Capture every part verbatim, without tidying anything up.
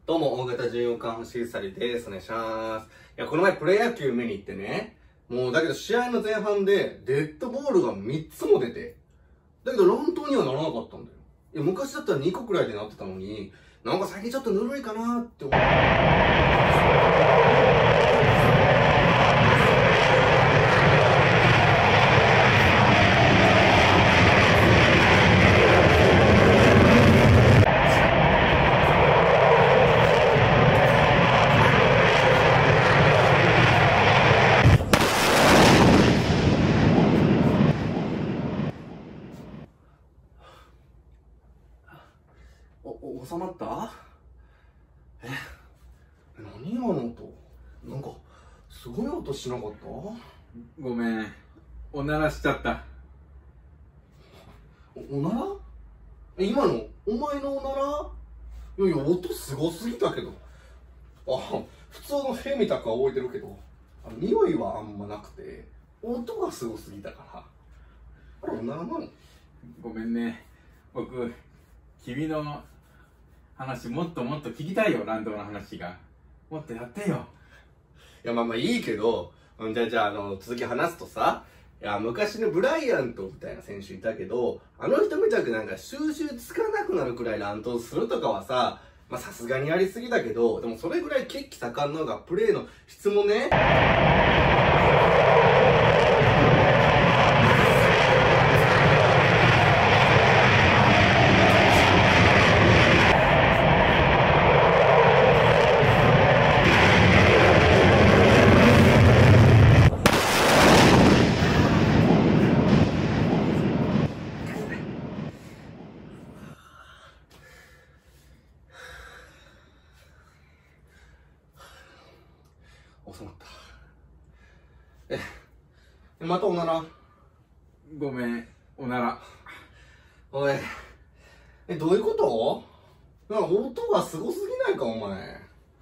どうも、大型巡洋艦星うさりです。お願いします。いや、この前プロ野球見に行ってね、もうだけど試合の前半でデッドボールがみっつも出て、だけど乱闘にはならなかったんだよ。いや、昔だったらにこくらいでなってたのに、なんか最近ちょっとぬるいかなって思って。お、収まった？え、何今の音？なんか、すごい音しなかった？ ごめん、おならしちゃった。 お、おなら？え、今の、お前のおなら？いやいや、音すごすぎたけど。あ、普通のヘみたくは置いてるけど、あの匂いはあんまなくて、音がすごすぎたから。あれ、おならなの？ ごめんね、僕、君の話もっともっと聞きたいよ、乱闘の話が。もっとやってよ。 いや、まあまあいいけど、じゃあじゃあ、あの、続き話すとさ、いや、昔のブライアントみたいな選手いたけど、あの人みたくなんか収集つかなくなるくらい乱闘するとかはさ、まあさすがにやりすぎだけど、でもそれぐらい血気盛んなのがプレーの質もね、収まった。え、またおなら？ ごめん、おなら。 おい、え、どういうこと？なんか音がすごすぎないか、お前。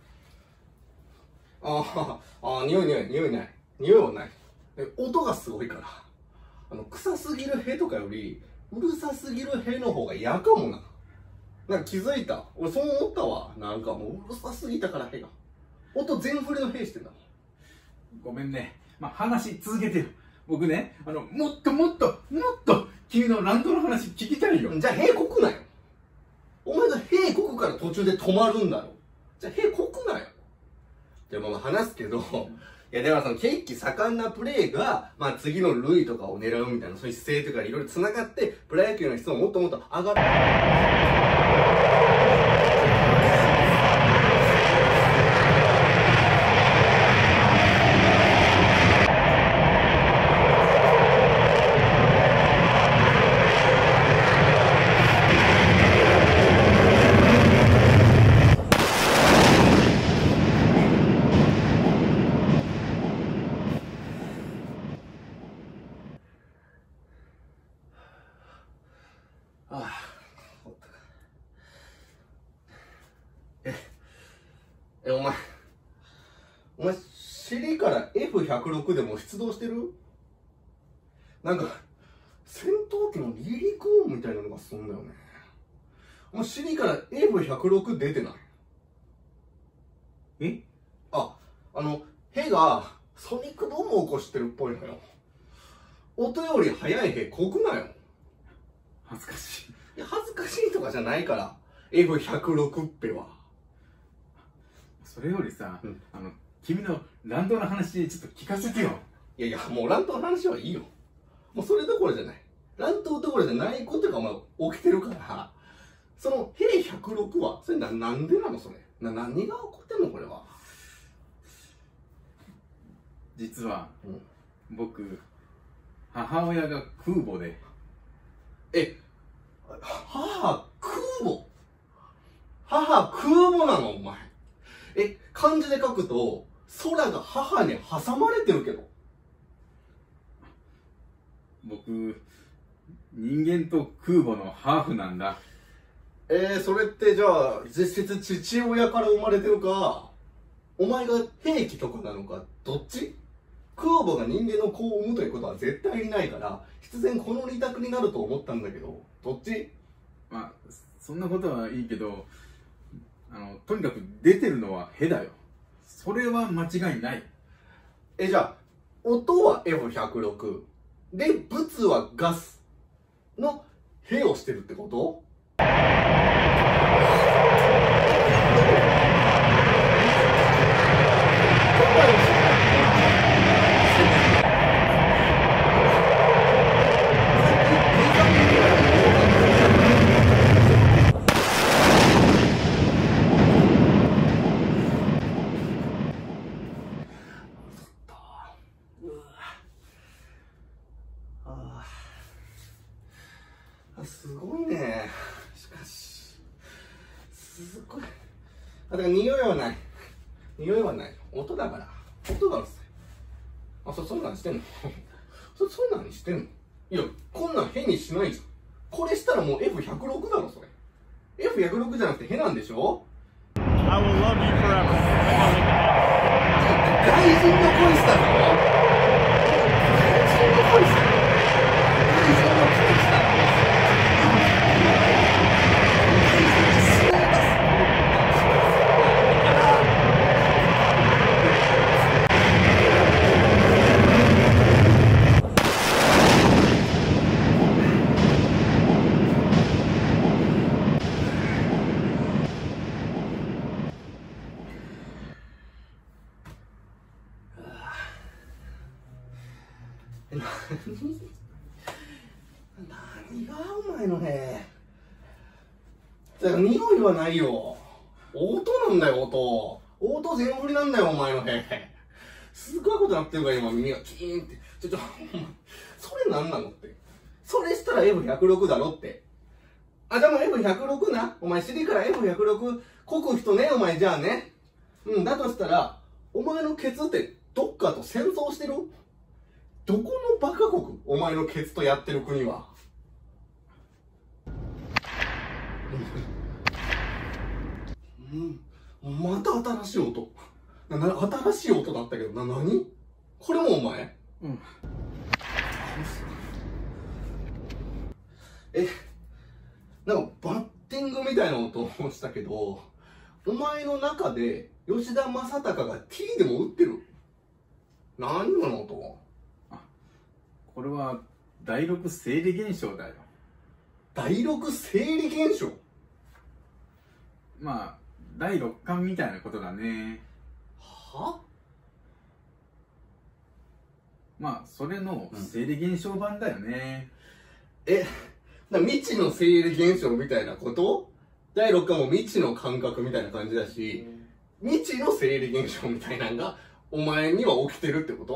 ああ、あ、匂い匂い、匂いない。匂いはない。え、音がすごいから。あの、臭すぎる屁とかより、うるさすぎる屁の方が嫌かもな。なんか気づいた。俺そう思ったわ。なんかもううるさすぎたから屁が。音全振りの屁してんだもん。 ごめんね。まあ、話続けてよ。僕ね、あの、もっともっと、もっと、君の乱闘の話聞きたいよ。 じゃあ、屁こくなよ。お前が屁こくから途中で止まるんだろ。じゃあ、屁こくなよ。でもまあ話すけど、いやでもその血気盛んなプレーが、まあ次の塁とかを狙うみたいな、そういう姿勢とかいろいろ繋がって、プロ野球の質ももっともっと上がる。ああ、え、え、お前、お前、尻から エフひゃくろく でも出動してる？なんか、戦闘機の離陸音みたいなのがすんだよね。お前、尻から エフひゃくろく 出てない？ え？ あ、あの、屁がソニックドームを起こしてるっぽいのよ。音より速い屁こくなよ。 恥ずかしい。 いや、恥ずかしいとかじゃないから、エフひゃくろく っぺは。 それよりさ、 うん、 あの、君の乱闘の話ちょっと聞かせてよ。 いやいや、もう乱闘の話はいいよ。もうそれどころじゃない。乱闘どころじゃないことがお前起きてるから、その、屁ひゃくろくは、それな、なんでなのそれ。な、何が起こってんのこれは。 実は、 うん、 僕、母親が空母で。 え、母、空母？母、空母なのお前。え、漢字で書くと、空が母に挟まれてるけど。 僕、人間と空母のハーフなんだ。 えー、それってじゃあ、実質父親から生まれてるか、お前が兵器とかなのか、どっち？空母が人間の子を産むということは絶対にないから、必然この二択になると思ったんだけど、どっち？ まあ、そんなことはいいけど、 あのとにかく出てるのはへだよ。それは間違いない。 え、じゃあ、音は エフひゃくろく で、物はガスのへをしてるってこと？すごいね。しかし、すごい。あ、だから匂いはない。匂いはない。音だから。音がうるさい。あ、そ、そんなんしてんのそ、そんなんにしてんのいや、こんなんへにしないじゃん。これしたらもう エフひゃくろく だろ、それ。エフひゃくろく じゃなくてへなんでしょ？ I will love you forever. 外人の恋したの？外人の恋したの？外人の恋したの？何がお前のね。だから匂いはないよ。音なんだよ、音。音全振りなんだよ、お前のへ。すごいことなってるから今耳がキーンって。ちょちょ、お前、それなんなのって。それしたら エフひゃくろく だろって。あ、じゃあもう エフひゃくろく な。お前尻から エフひゃくろく こく人ね、お前じゃあね。うん、だとしたら、お前のケツってどっかと戦争してる？どこのバカ国？お前のケツとやってる国は。うん、また新しい音。な、な、新しい音だったけど、な、なに？これもお前？ うん。 え、なんかバッティングみたいな音をしたけど、お前の中で吉田正尚が T でも打ってる？何今の音？ これは第六生理現象だよ。 第六生理現象？ まあ第六感みたいなことだね。 は？ まあそれの生理現象版だよね。 うん、え、な未知の生理現象みたいなこと？第六感も未知の感覚みたいな感じだし、うん、未知の生理現象みたいなのがお前には起きてるってこと？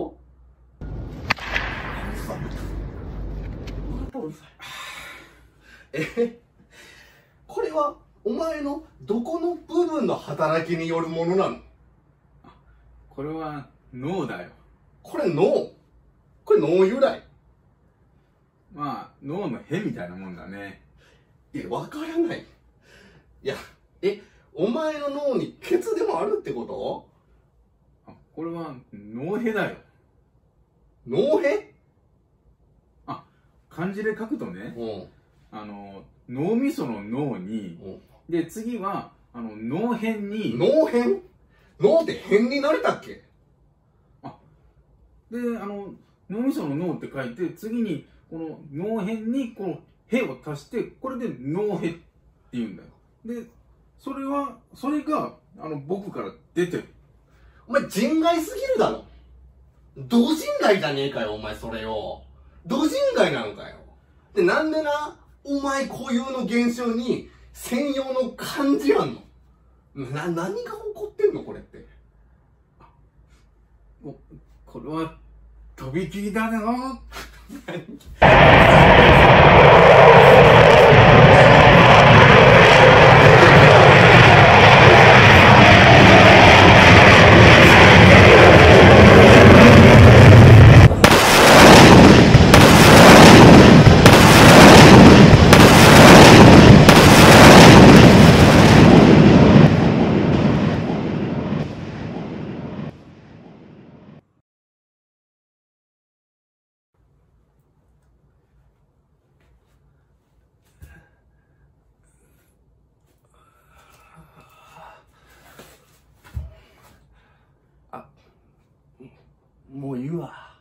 え、これはお前のどこの部分の働きによるものなの？ これは脳だよ。 これ脳？これ脳由来？ まあ脳のへみたいなもんだね。 いや、わからない。いや、え、お前の脳にケツでもあるってこと？ あ、これは脳へだよ。 脳へ？ あ、漢字で書くとね、 うん、 あの脳みその脳に、うん、で次はあの脳辺に。 脳辺？脳って辺になれたっけ？ あ、であの脳みその脳って書いて、次にこの脳辺にこのへを足して、これで脳へって言うんだよ。でそれはそれがあの僕から出てる。 お前人外すぎるだろ。同人外じゃねえかよ、お前それよ。同人外なのかよ。で、なんでな、お前固有の現象に専用の漢字あんの？な、何が起こってんのこれって。 お、これはとびきりだな。 もういいわ。